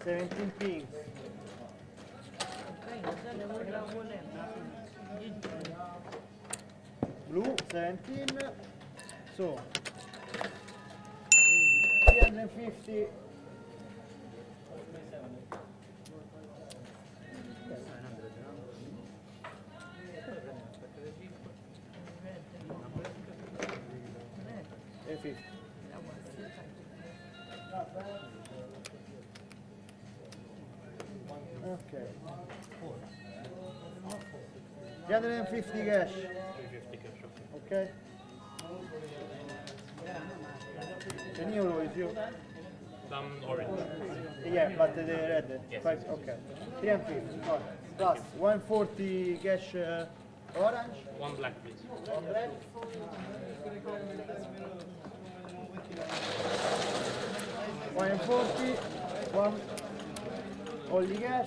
17 pinks. Blue 17. So 350. And 50. Okay. 350 cash. 350 cash, Okay. Can you lose you? Some orange. Yeah, but the red. Yes. Five, okay. 350. Oh, plus 140 cash orange. One black, please. One black. 140. One only cash.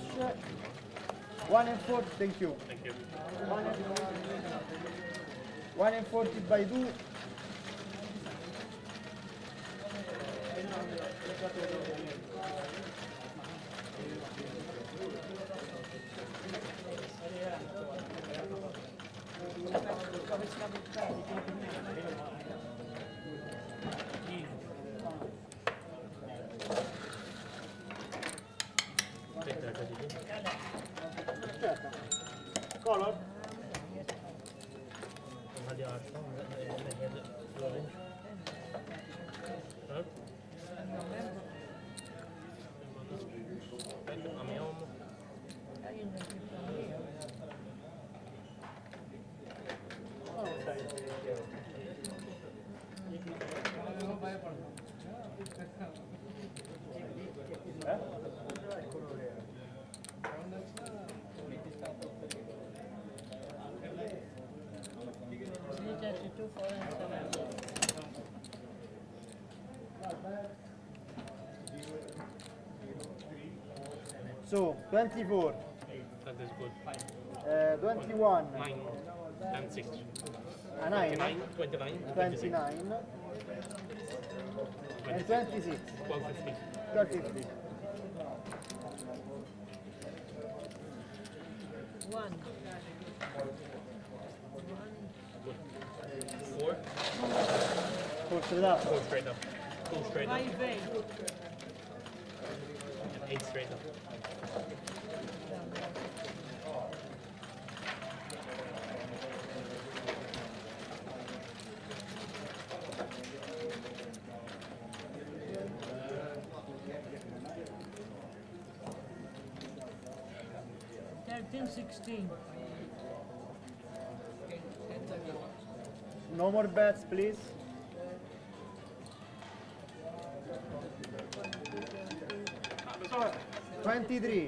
140. Thank you. Thank you. 140 by 2. Color? So 24. That is good. 21. 9, 10, 6. 9. 29, 29. And 26. 1250. 1250. 1. Good. 4. 4 straight up. 4 straight up. 2 straight up. 5, 8. And 8 straight up. Thirteen, 16. No more bets, please. So, 23.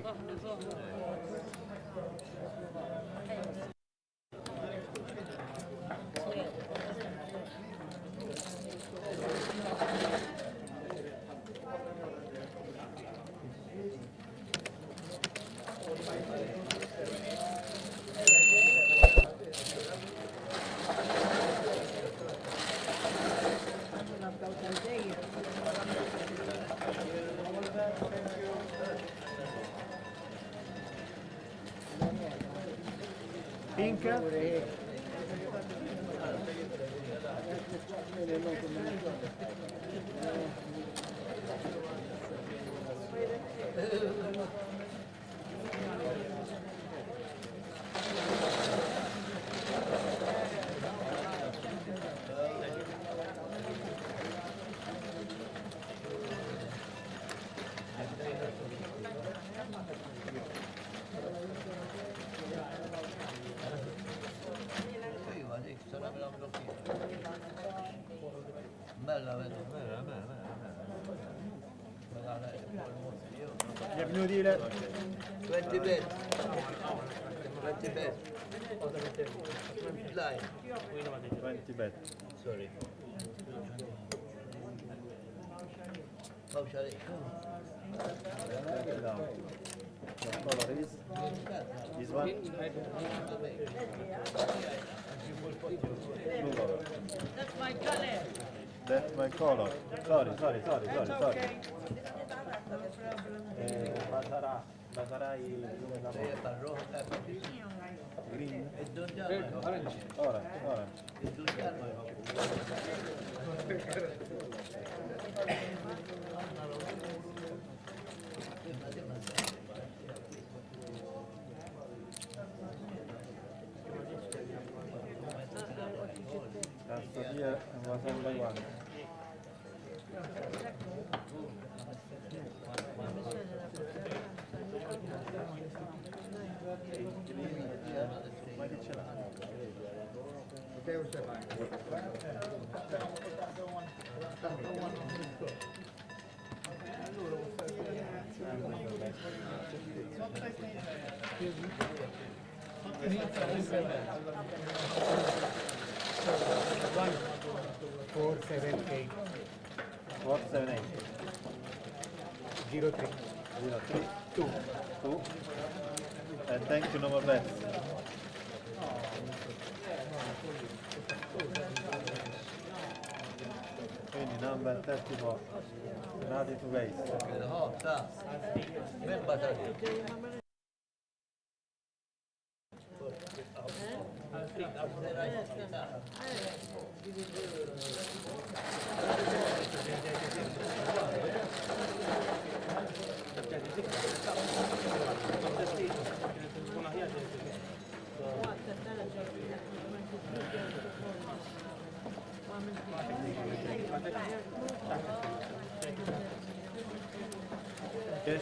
Pink. Bienvenue dealer. 20 bet. 20 bet. Line. 20 bet. Sorry. How shall it come? What color is? This one? Blue color. That's my color. That's my color. Sorry. basarai il nome da Lei fa rojo, green, e Don Giallo. ora. E Don Giallo. Cazzo via, ma sembra uguale. Ma che ce l'ha? Four, seven, eight. 478. 03. 03. 2. 2. And thank you, no more bets. Quindi number 34. Penalty to base. No, sta. Ben basato. Cash.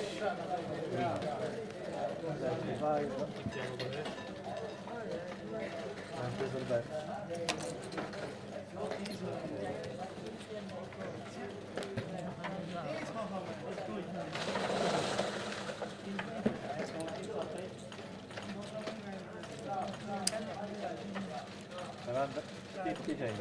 35. And this is bet. Around 50 change.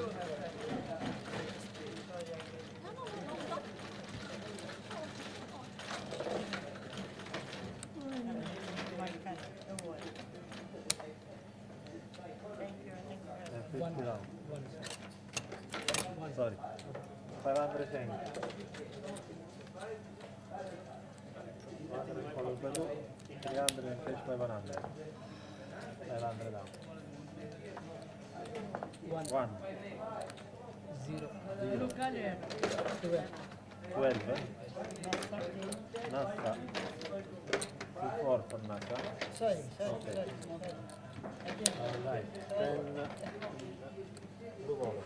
Sorry. 500 change. Follow the loop. 300 and cash 500. 500 down. 1. 0. 0. 12. 12. Nassa. 4 for Nassa. Okay. Alright. 10. Blue ball.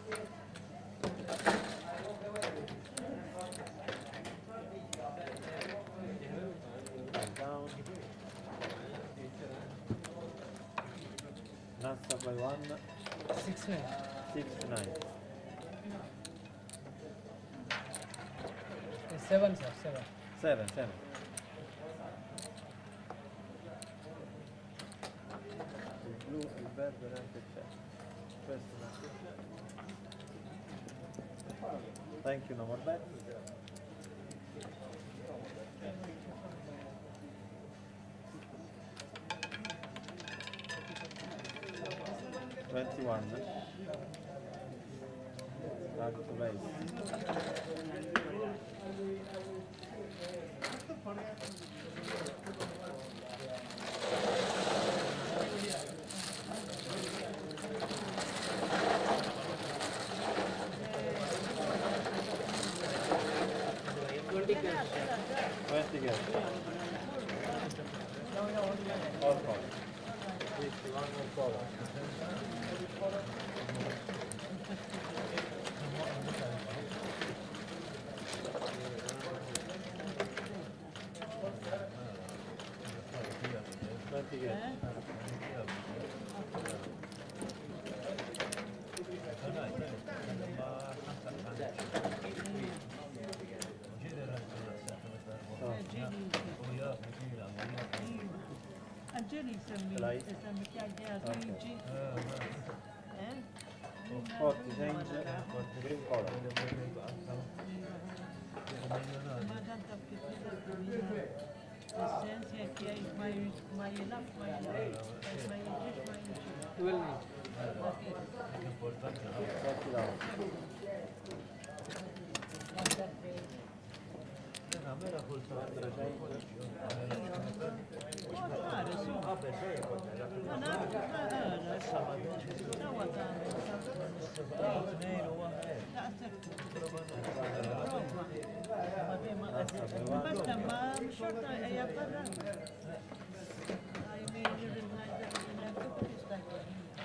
Down. Nassa by 1. 6, 9. 6, 9. 7, sir. 7. 7, 7. Il blu, il verde neanche c'è. Questo neanche c'è. Thank you, no more bet. $21. Back to base. Twenty guess. All call. 51 all call. Twenty guess. Angeli Lei? semmi chiacchiera su Luigi. 40 change, green color. Ma tanto più l'essenza è che mai enough, mai rich, mai 12. 40 down. بس ما مش شرط هي برا. I mean, you didn't like that, you didn't have to put it like that.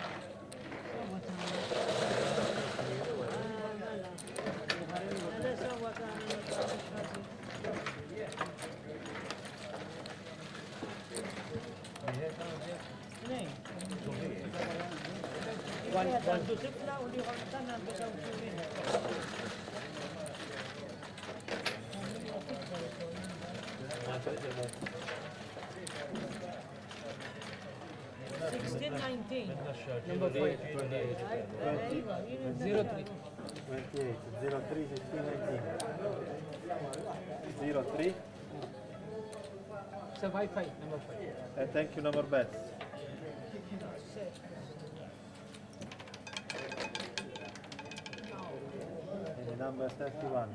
Sixteen, 19. Number 5. 20, 03. 28, 03, 16, 19. 03. So 5, number 5. And thank you, number bets. And number 31.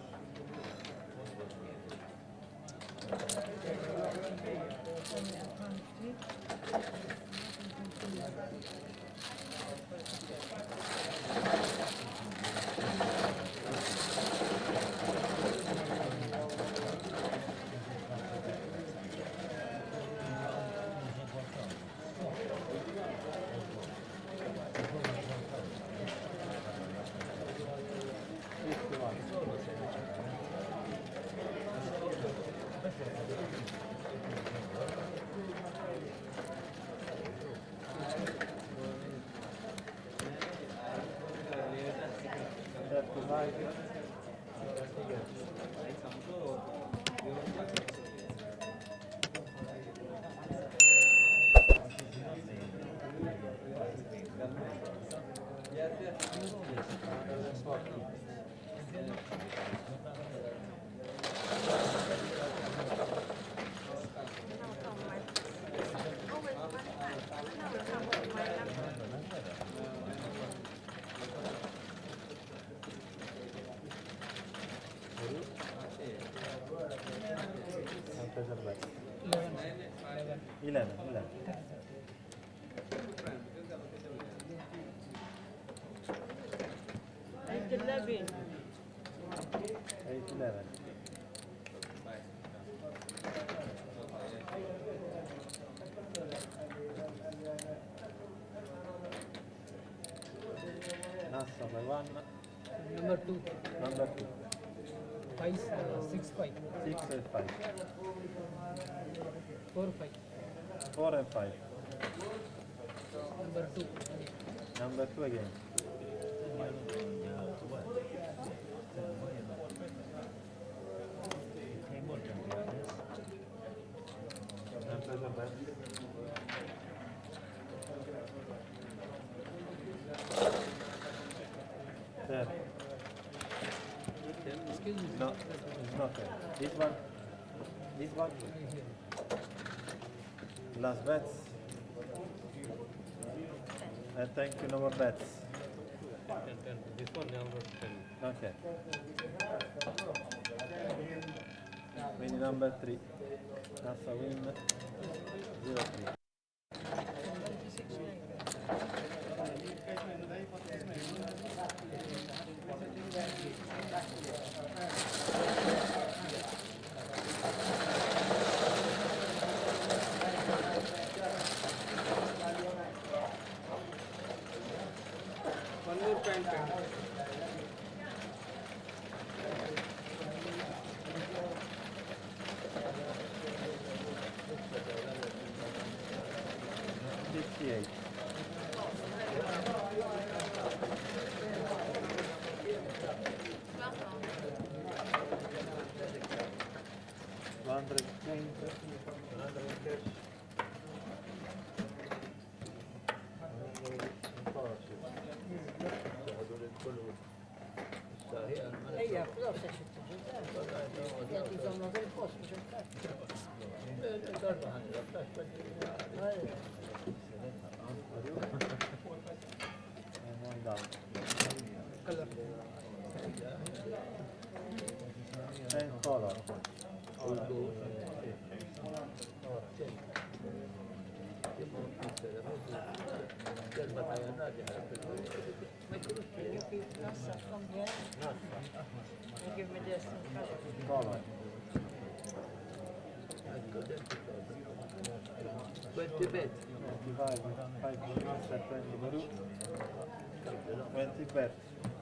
Pleasure bets. 11. 11. Eight, 11. 8, 11. Nassa by 1. Number 2. Number 2. 5, 6, 5. 6 and 5. 4, 5. 4 and 5. Number 2. Number 2 again. And pleasure bet. There. Excuse me. No, it's not there. This one. This one. Last bets. And thank you, no more bets. 10. This one number 10. Okay. Quindi number 3. Nassa win 0-3. One more point. 68. هي خلاص شفت يعني زمان غير الفوز مش And one down. Color. And color. Nassa from here. And give me this color. Color. 20 bet. 25, 5 months at 20 Peru. 20 bet.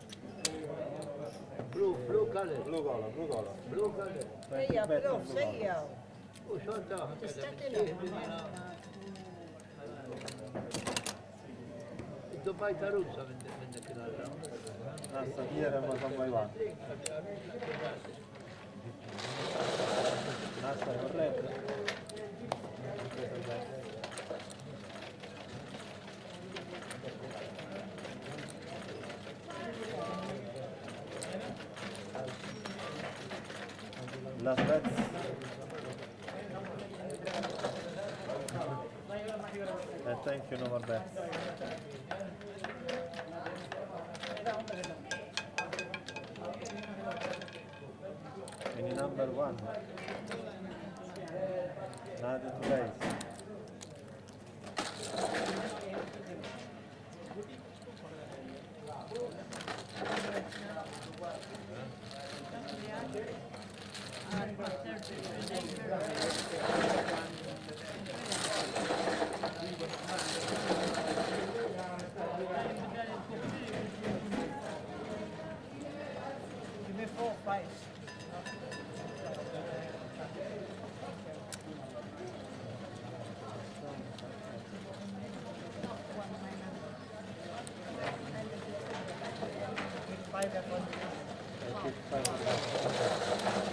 Blue color. Blue color, blue color. Blue color. 20 Säg bet bro, and blue säg color. jag. Oh, shorta. Det stämmer inte. Dubai Tarusa vende klara. Nassa, tiedä mä samoin vaan. Nassa on red. Last bets. And thank you, no more bets. Any number one. Nothing to raise. Give me 4, 5. Five at one. I keep 5.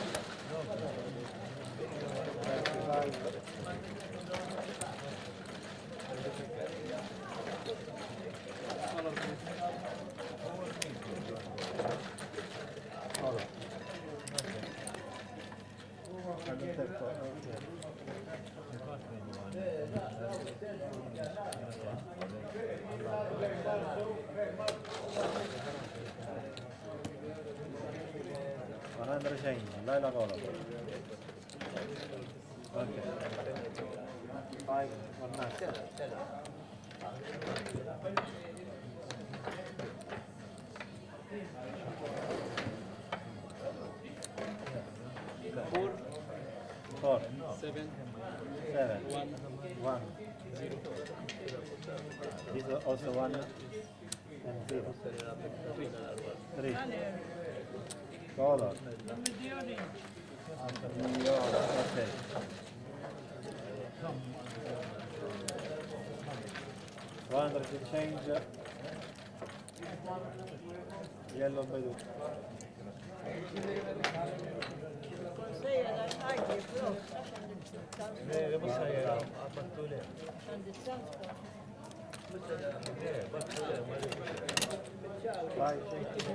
100 change, dai la cola. Ok. 5 or not. 4, 7, 1, 0. This is also 1 and 0. 3. Color. Okay. One hundred change. Yellow blue. Säg att jag äger för oss. Nej, det måste jag göra. Aperture. Kan det sällskap? Vai, change.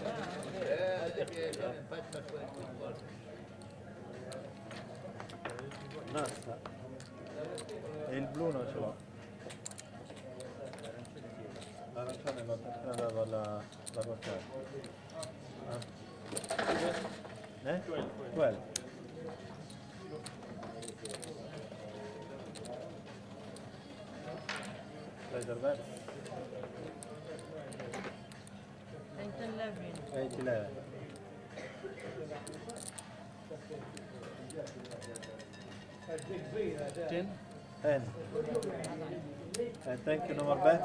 Nassa. E il blu non ce l'ho. L'arancione l'ho appena dato alla portata. Eh? 12. Laser bet. 8-11. 10. 10. And thank you, no more bets.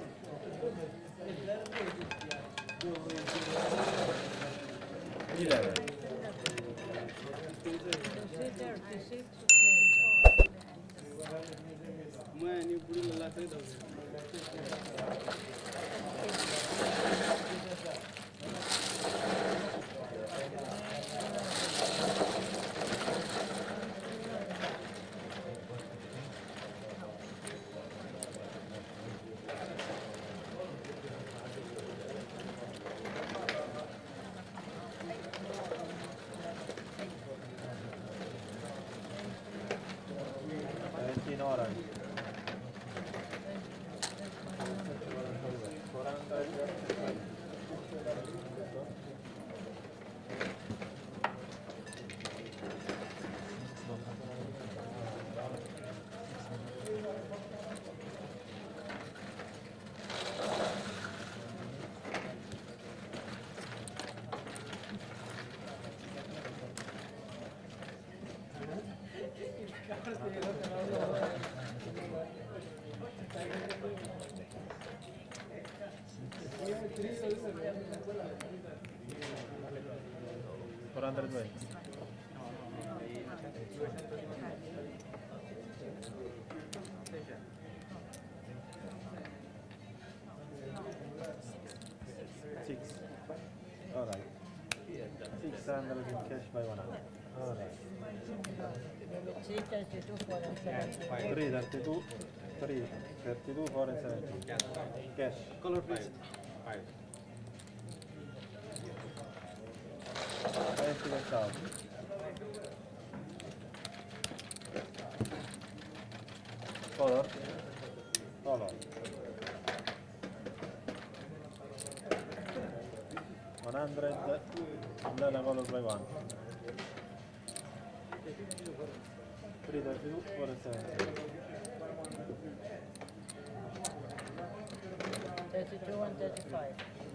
11. मैं नहीं पूरी लल्ला से दो Orange. 420. Six. Alright. 600 in cash by 100. Alright. 332 for and 70. 332, 332, 4 and 17. Cash. Color please. 20,000. Color. Color. 100, umbrella color by 1. 332, 4 and 17. 32 and 35.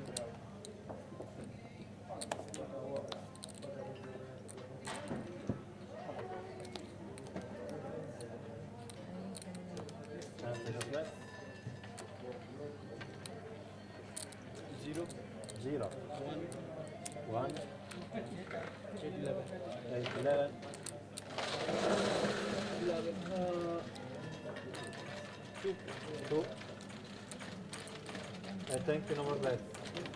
Zero. 0. 1. 8, 11. 2. I think no more bets.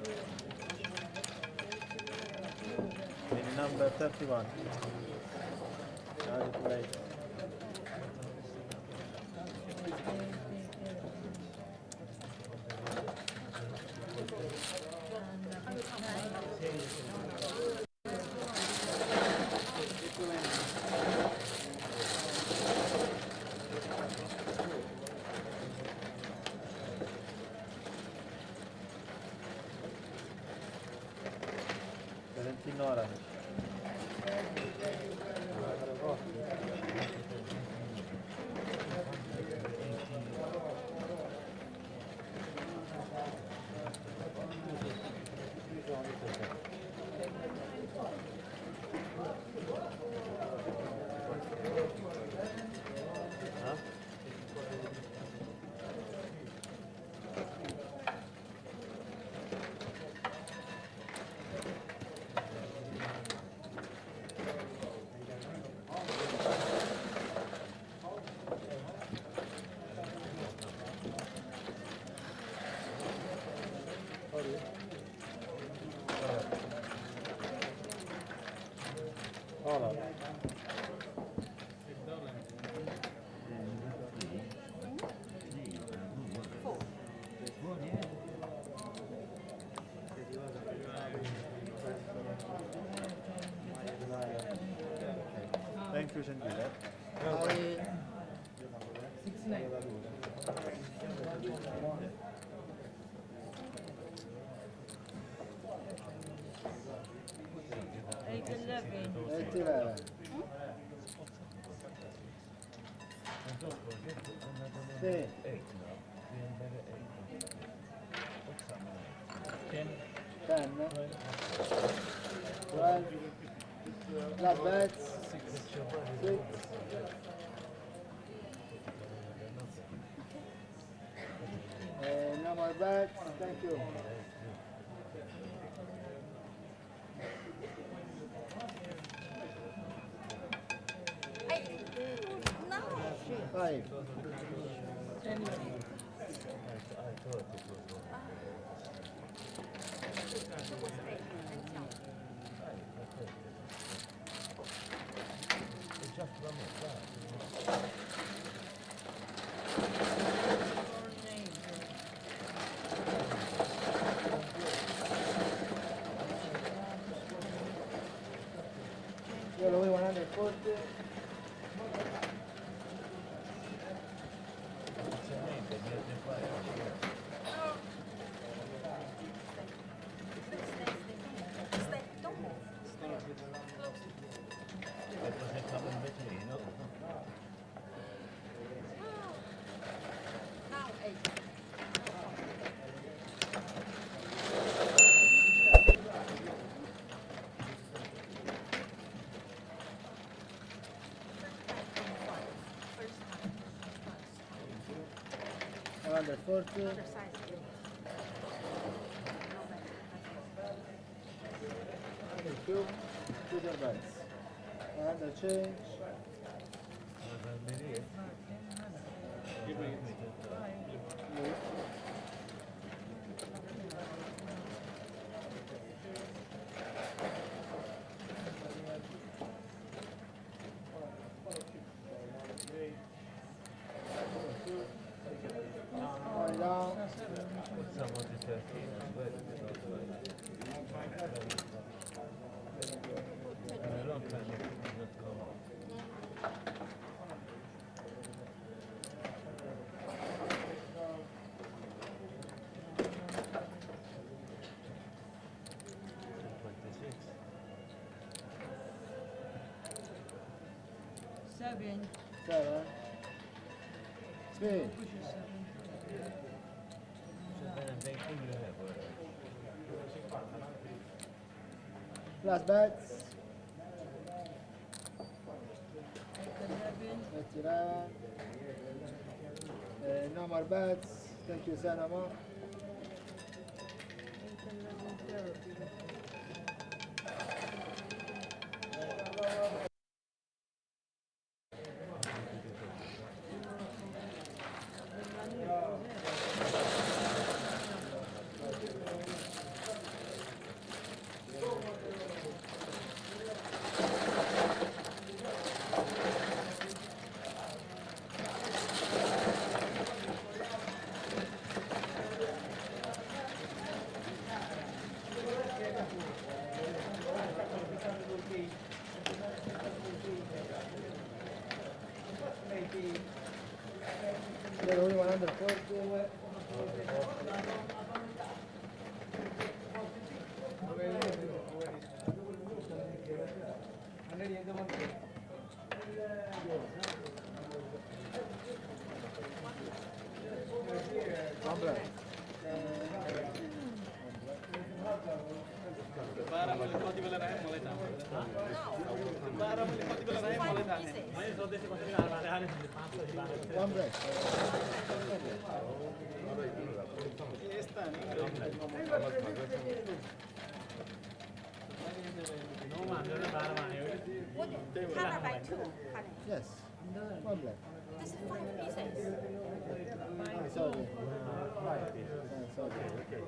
In number 31. Now you play. Orange. Hold on. Thank you, Gentile. Sì. 10. 12. Last bets. 6. No more bets. Thank you. Five. Io lo voy 140. Under 40. you. Choose your bets. And the change. Going down. Seven. 7. Spin. Push a seven. Plus bets. 11. That's 11. No more bets. Thank you, Sanama. 8, 11, therapy. There's only 140. One black. Bara melipati bela raya mulai dah. Bara melipati bela raya mulai dah. One black. Esta ni. Can I buy two? Can I? Yes. One black. This is 5 pieces. Sorry. Sorry.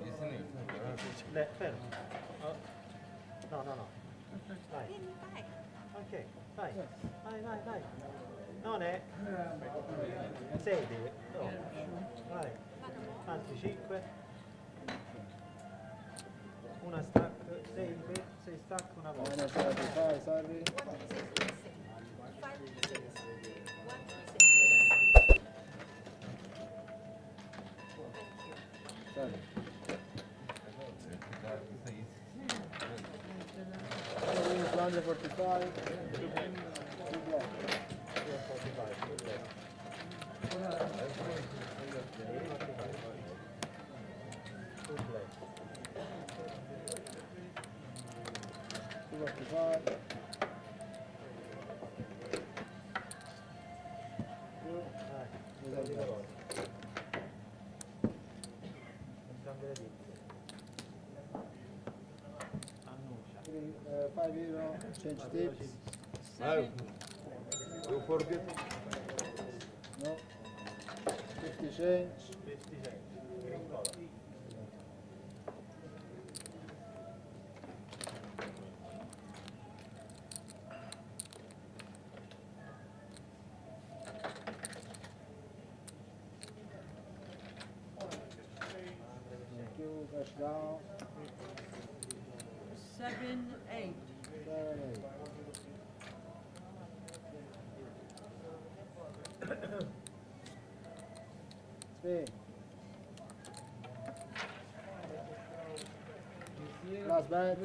Fermo. No, no, no. Vai. Vieni, vai. Ok, vai. Vai, vai, vai. Non è 6 deve. No. Vai. Altri 5. Una stack, 6 stack una volta. 175, sorry. 1 pieces, 5 pieces. 1 pieces. Thank you. Sorry. 245. Two black. 245, good luck. 245. €5, change tips. Seven. You forget. No. 50 change. 56. Green color. Thank you. Cash down. 7, 8. 7, 8. Spin. Last bets.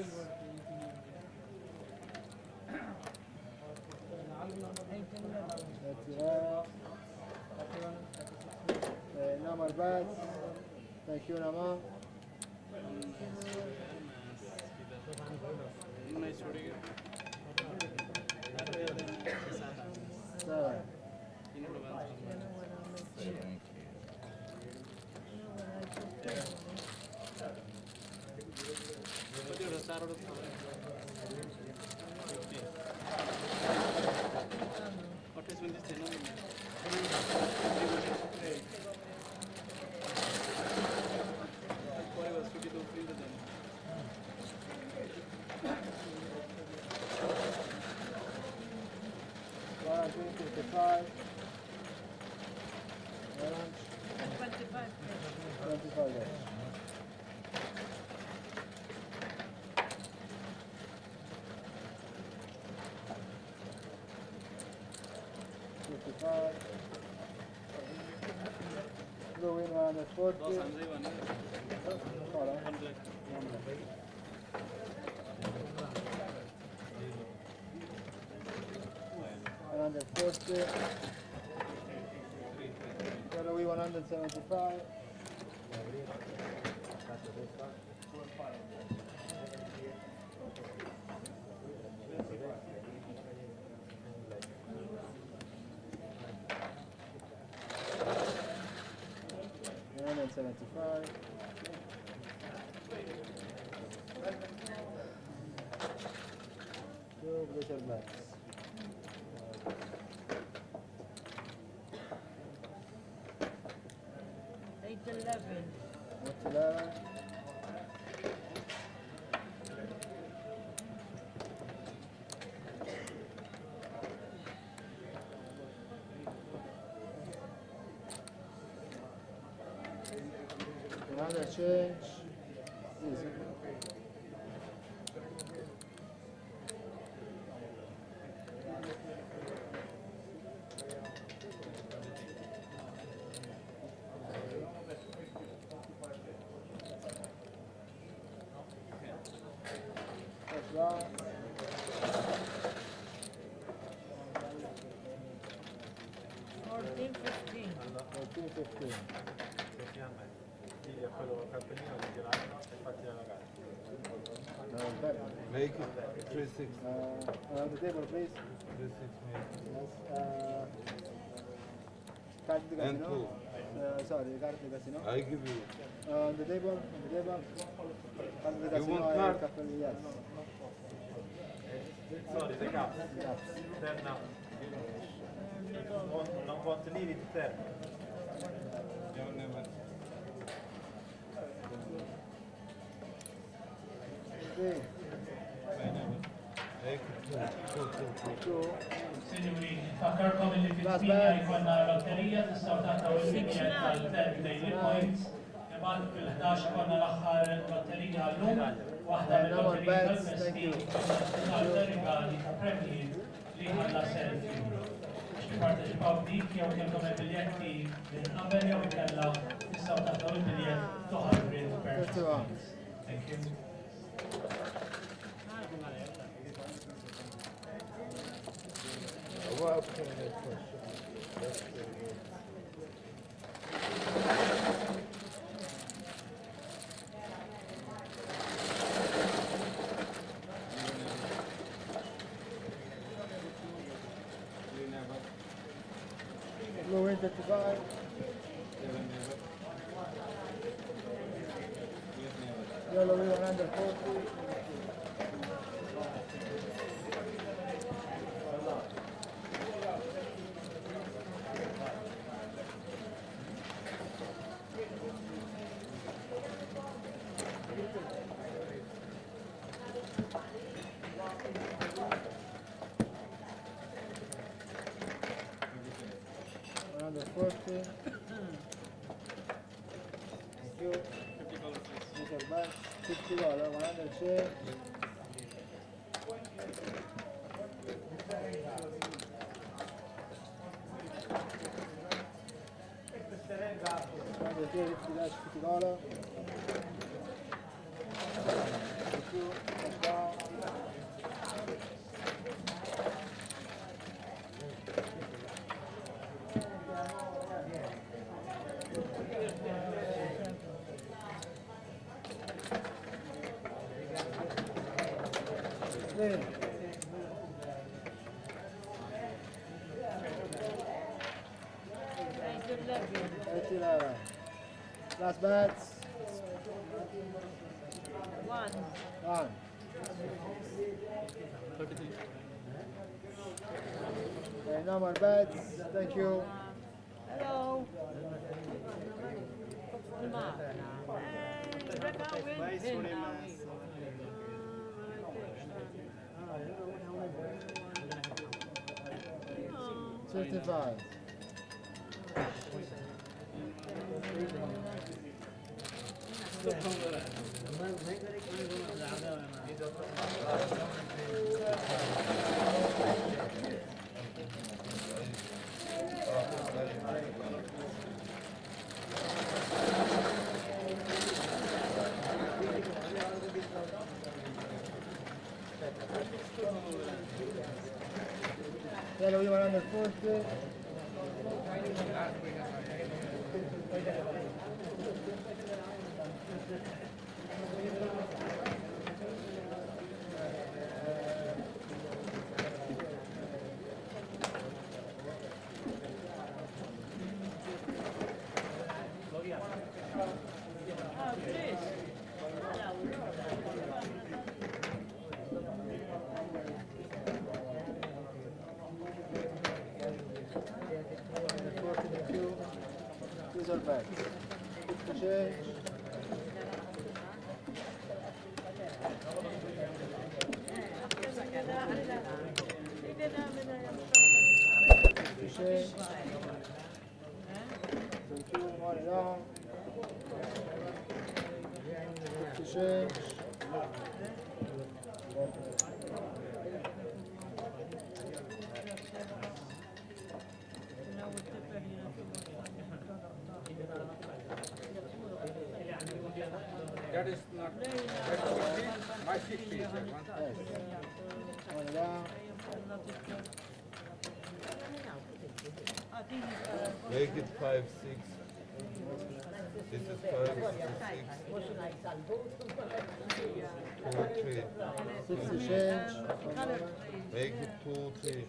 8, 11. That's it. No more bets. Thank you, Nama. नहीं छोड़ेगा. 7. You know what I'll make you. You know what I put there? But you're a cash. Go in 140. Dos Andre, one Hold on. one black. Around 40. Gonna be 175. And 75. Two glitter blacks. 811. What's 11? Another change. Easy. That's right. Fourteen, 15. 14, 15. Digli a quello cappellino di tirarlo e fatti la gara. Make it 3-6. Around the table, please. 3-6 make. Yes. Card the And casino. Sorry, card the casino. I give you. On the table, Card the casino. want card? Cappelli, yes. Sorry, the caps. Caps. Turn now. Non want to leave it there. You never. Okay. I never. Make it 2. Signori, fakkarkom li fit-tmija jkollna lotterija tistgħu tagħtaw il-linja tal-daily points. Imbagħad fil-11 ikollna l-aħħar lotterija llum, waħda mill-lotterija tal-Festi tal-regali ta' premji li ħalla selfie. Biex tipparteċipaw dik jew kellkom il-biljetti minn qabel jew inkella tistgħu tagħtaw il-biljett toħal print per. Thank you. What can I question? That's very good. You never. Blue in 55. Seven never. Eight never. Yellow in 140. Another 40. Thank you. $50 please. Mr. Back. $50. 100 share. $100 share, $50. Thank you. Cash down. Clean. $80. Last bets. One. One. 33. Okay, no more bets. Thank you. Hello. Yellow, you 140. These are back. Change. Change. Thank you. Money down. Change. That is not, that 60, my 60 is that one. Money down. Make it 5, 6. This is 5, 6, 2, 3. 60 change. Make it 2, 3.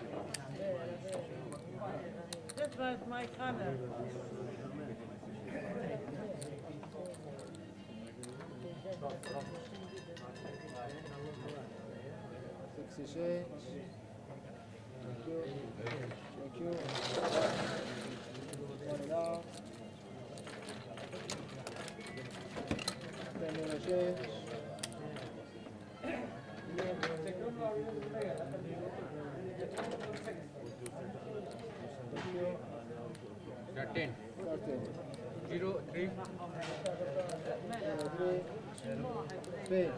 That was my color. Change. Thank you. Thank you. Money down. 10 minute change. Thank you. That 10. 13. 0, 3. 3. Pay.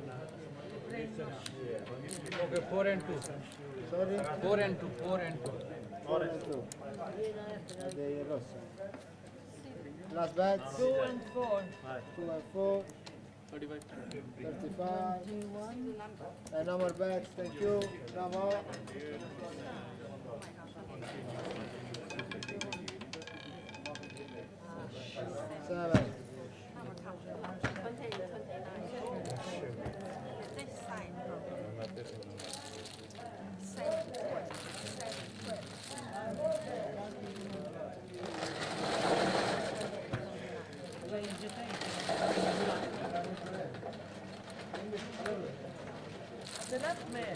Okay, 4 and 2. Sorry? 4 and 2, 4 and 2. 4 and 2. The rosso. Last bets. 2 and 4. 2 and 4. 35. 35. And no more bets. Thank you. No more. Seven. 29. This side. The left man.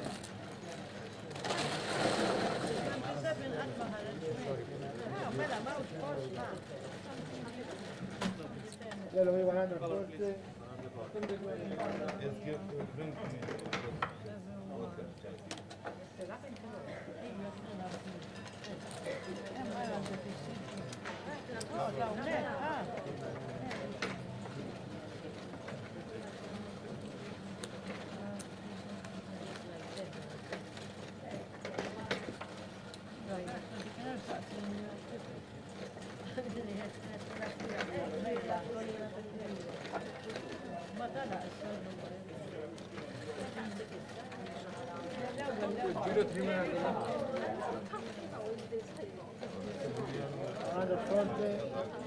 27 أكبر ملا ما وش Yellow, 140. Yes, give, bring to me. Zero, 3 minutes. 140.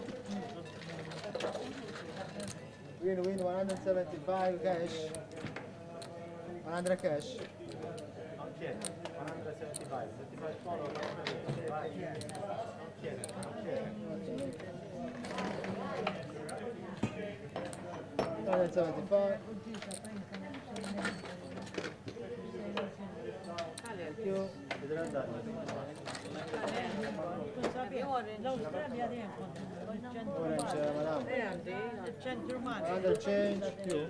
Win 175 cash. 100 cash. Okay, 175. 75 follow. Okay. 175. Thank you. l'Australia dentro, Orange, madam. il centro umano. Under change.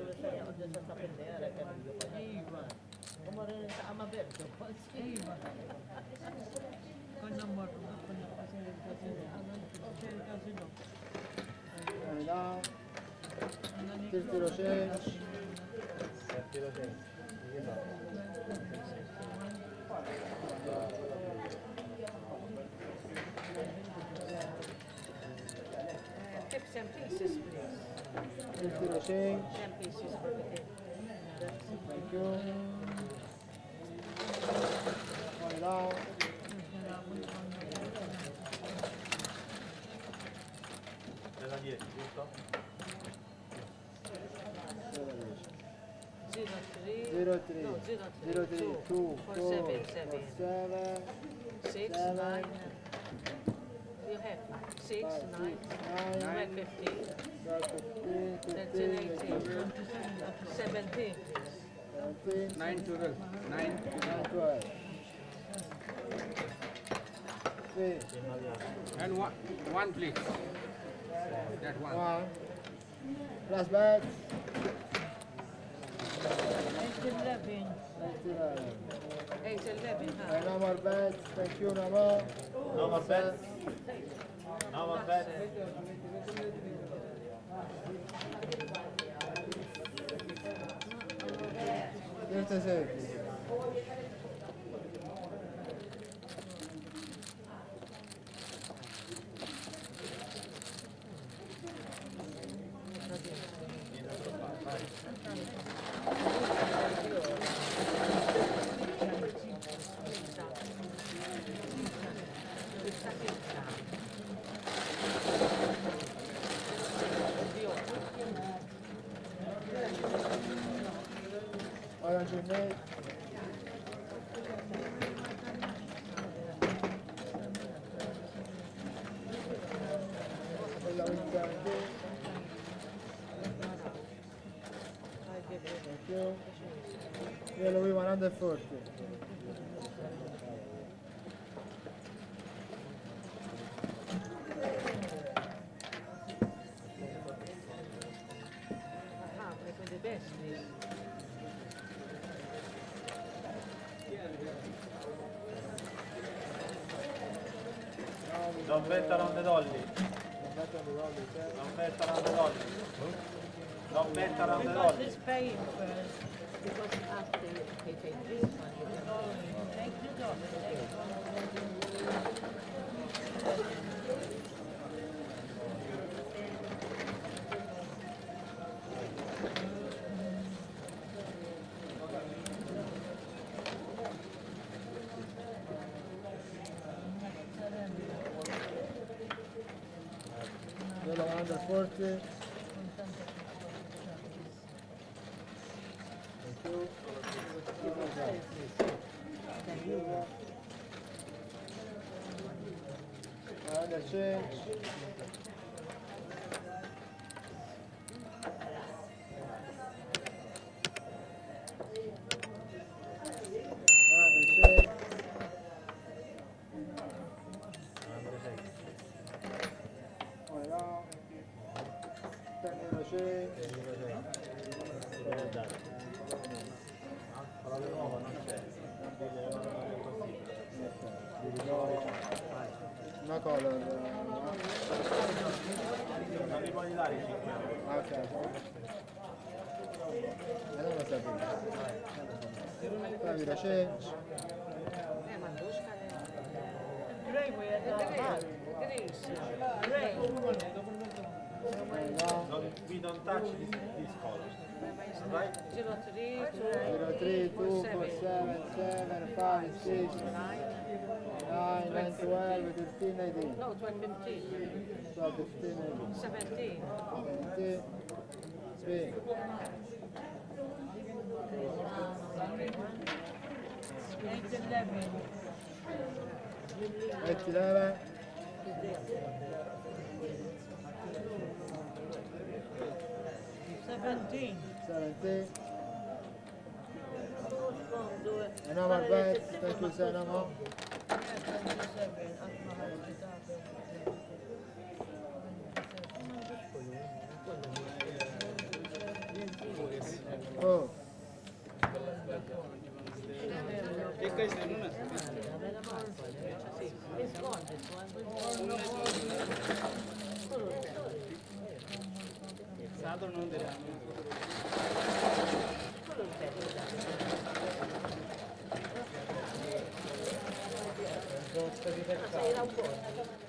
Con numero, c'è il casino. Money down. Tiro change. Tiro change. Keep 10 pieces, please. Tiro change. 10 pieces for the day. Thank you. One down. Nella 10, giusto? 0 3. No, 0 3. 2 4 7, 7 6, 7. 9. You have 6, 9, 12, 15, 13, 18, 17. 9 12. 9. 12. 3 And one please. That one. 1. Last bet. 8, 11. 8, 11. No more bets. Thank you, no more. No more bet. No more bet. This is it. Orange and red. Yellow is down there. Thank you. Yellow is 140. The best, please. Don't bet around the dolly. Don't bet around the dolly. Don't bet around the Because dolly. this pay first, because after they take this one, you can take the dollar. Yellow 140. Thank you. Another change. Another change. Voilà. Another change. Parola nuova non c'è. Una color. Non li puoi dare 5 euro. Ok. E non lo sapevo. Poi la change. Gray, we are not bad. Gray. We don't touch this color. Right? 03, 03, 2, 4, 7, 7, 5, 6, 9, 9, 12, 13, 18. no, 12, 15, 12, 15, 18. 17. 20, 3. 8, 11. 8, 11. 17. 17. Do it. And no more bets. Thank you, sir. No more. 27. Oh. एक कैसे है ना It's gone, this one. l'altro non diranno. Quello il tempo, Sono stati per era un po'.